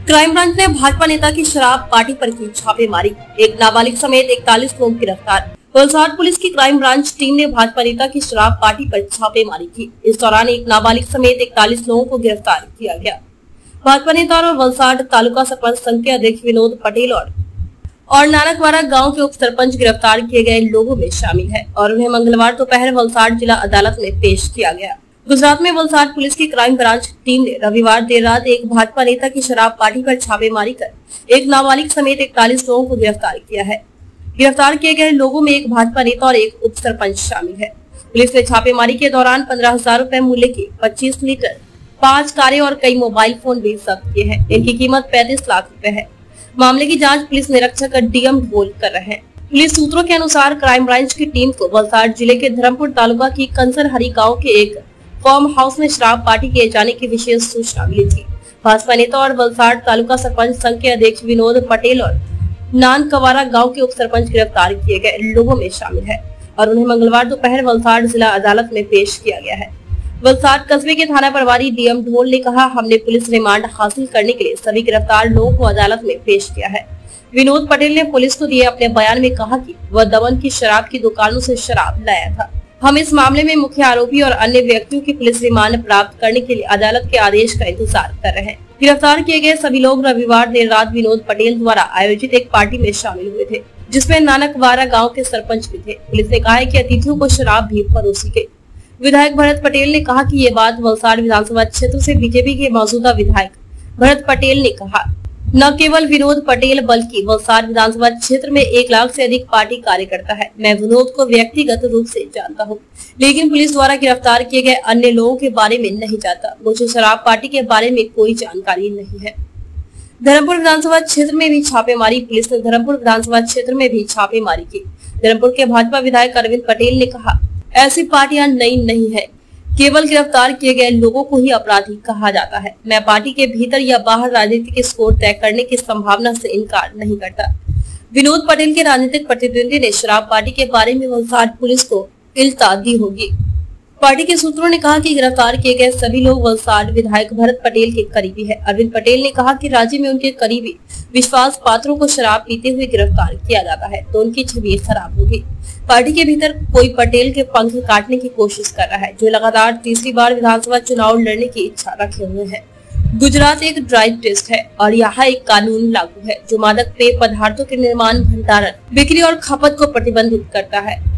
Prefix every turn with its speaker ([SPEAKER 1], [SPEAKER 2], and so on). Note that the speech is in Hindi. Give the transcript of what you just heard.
[SPEAKER 1] क्राइम ब्रांच ने भाजपा नेता की शराब पार्टी पर की छापेमारी, एक नाबालिग समेत 41 लोग गिरफ्तार। वलसाड़ पुलिस की क्राइम ब्रांच टीम ने भाजपा नेता की शराब पार्टी पर छापेमारी की। इस दौरान एक नाबालिग समेत 41 लोगों को गिरफ्तार किया गया। भाजपा नेता और वलसाड़ तालुका सरपंच संघ के अध्यक्ष विनोद पटेल और नानकवारा गांव के उप सरपंच गिरफ्तार किए गए लोगों में शामिल है और उन्हें मंगलवार दोपहर वलसाड़ जिला अदालत में पेश किया गया। गुजरात में वलसाड़ पुलिस की क्राइम ब्रांच टीम ने रविवार देर रात एक भाजपा नेता की शराब पार्टी पर छापेमारी कर एक नाबालिग समेत 41 लोगों को गिरफ्तार किया है। गिरफ्तार किए गए लोगों में एक भाजपा नेता और एक उप सरपंच शामिल है। पुलिस ने छापेमारी के दौरान 15,000 रूपए मूल्य की 25 लीटर 5 कारें और कई मोबाइल फोन भी जब्त किए हैं। इनकी कीमत 35 लाख रूपए है। मामले की जाँच पुलिस निरीक्षक डीएम ढोल कर रहे हैं। पुलिस सूत्रों के अनुसार क्राइम ब्रांच की टीम को वलसाड़ जिले के धर्मपुर तालुका की कंसरहरी गाँव के एक फार्म हाउस में शराब पार्टी किए जाने की विशेष सूचना मिली थी। भाजपा नेता और वलसाड़ तालुका सरपंच संघ के अध्यक्ष विनोद पटेल और नानकवारा गांव के उप सरपंच गिरफ्तार किए गए लोगों में शामिल है और उन्हें मंगलवार दोपहर वलसाड़ जिला अदालत में पेश किया गया है। वलसाड़ कस्बे के थाना प्रभारी डीएम ढोल ने कहा, हमने पुलिस रिमांड हासिल करने के लिए सभी गिरफ्तार लोगों को अदालत में पेश किया है। विनोद पटेल ने पुलिस को दिए अपने बयान में कहा कि वह दमन की शराब की दुकानों से शराब लाया था। हम इस मामले में मुख्य आरोपी और अन्य व्यक्तियों की पुलिस रिमांड प्राप्त करने के लिए अदालत के आदेश का इंतजार कर रहे हैं। गिरफ्तार किए गए सभी लोग रविवार देर रात विनोद पटेल द्वारा आयोजित एक पार्टी में शामिल हुए थे, जिसमें नानकवारा गांव के सरपंच भी थे। पुलिस ने कहा है कि अतिथियों को शराब भी परोसी गई। विधायक भरत पटेल ने कहा कि ये बात वलसाड़ विधानसभा क्षेत्र से बीजेपी के मौजूदा विधायक भरत पटेल ने कहा। न केवल विनोद पटेल बल्कि वलसाड़ विधानसभा क्षेत्र में 1 लाख से अधिक पार्टी कार्यकर्ता है। मैं विनोद को व्यक्तिगत रूप से जानता हूं, लेकिन पुलिस द्वारा गिरफ्तार किए गए अन्य लोगों के बारे में नहीं जानता। मुझे शराब पार्टी के बारे में कोई जानकारी नहीं है। धर्मपुर विधानसभा क्षेत्र में भी छापेमारी। पुलिस ने धर्मपुर विधानसभा क्षेत्र में भी छापेमारी की। धर्मपुर के भाजपा विधायक अरविंद पटेल ने कहा, ऐसी पार्टियां नई नहीं है, केवल गिरफ्तार किए गए लोगों को ही अपराधी कहा जाता है। मैं पार्टी के भीतर या बाहर राजनीतिक स्कोर तय करने की संभावना से इनकार नहीं करता। विनोद पटेल के राजनीतिक प्रतिद्वंदी ने शराब पार्टी के बारे में वलसाड़ पुलिस को इल्ता दी होगी। पार्टी के सूत्रों ने कहा कि गिरफ्तार किए गए सभी लोग वलसाड़ विधायक भरत पटेल के करीबी है। अरविंद पटेल ने कहा कि राज्य में उनके करीबी विश्वास पात्रों को शराब पीते हुए गिरफ्तार किया जाता है तो उनकी छवि खराब होगी। पार्टी के भीतर कोई पटेल के पंख काटने की कोशिश कर रहा है, जो लगातार तीसरी बार विधानसभा चुनाव लड़ने की इच्छा रखे हुए है। गुजरात एक ड्राइव टेस्ट है और यहाँ एक कानून लागू है जो मादक पेय पदार्थों के निर्माण, भंडारण, बिक्री और खपत को प्रतिबंधित करता है।